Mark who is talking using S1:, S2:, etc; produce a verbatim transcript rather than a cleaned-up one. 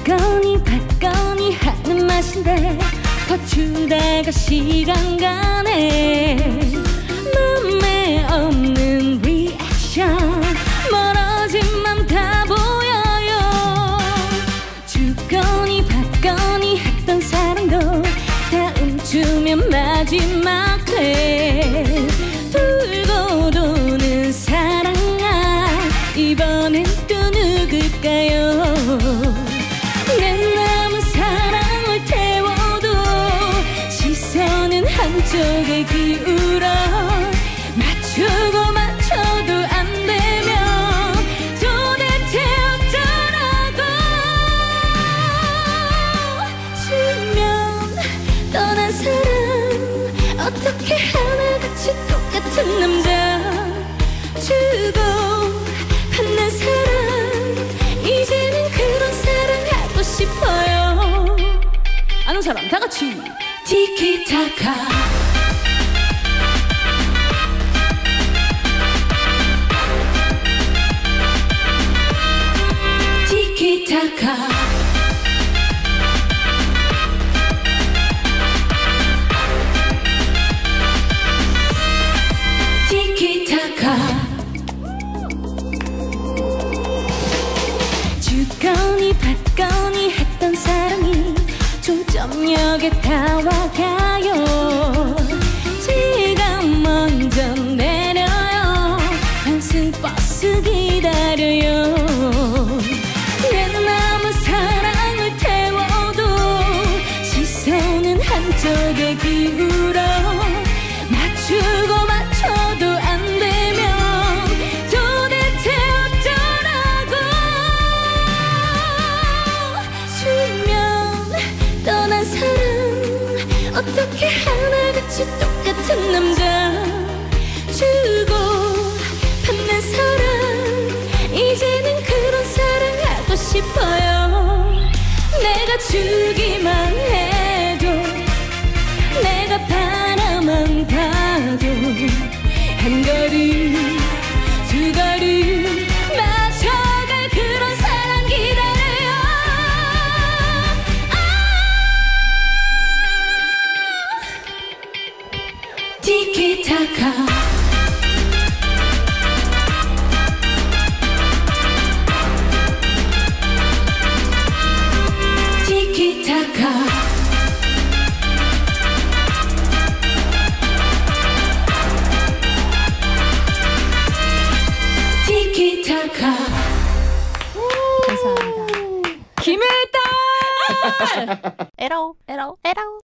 S1: 주거니 받거니 하는 맛인데 거추다가 시간 가네. 맘에 없는 리액션 멀어진 맘 다 보여요. 주거니 받거니 했던 사랑도 다음 주면 마지막 돼. 돌고 도는 사랑아 이번엔 또 누굴까요? 내 남은 사랑을 태워도 시선은 한쪽에 기울어. 맞추고 맞춰도 안 되면 도대체 어쩌라고. 주면 떠난 사람 어떻게 하나같이 똑같은 남자. 주고 받는 사람 이제는 그런 사랑 하고 싶어요. 아는 사람 다 같이 티키타카. 티키타카. 티키타카. 주거니 받거니 했던 사랑이 종점역에 다 와가요. 제가 먼저 내려요. 환승 버스 기다려요. 내 남은 사랑을 태워도 시선은 한쪽에 기울어. 맞추고 맞춰도 안 되면 도대체 어쩌라고. 주면 떠난 사람 어떻게 하나같이 똑같은 남자. 주고 받는 사람 이제는 그런 사랑 하고 싶어요. 내가 주기만 해도 내가 바라만 봐도 한 걸음 두 걸음 맞춰갈 그런 사랑 기다려요. 아 티키타카. 티키타카. 티키타카.
S2: 감사합니다.
S1: 김일단.
S2: 에러 에러 에러.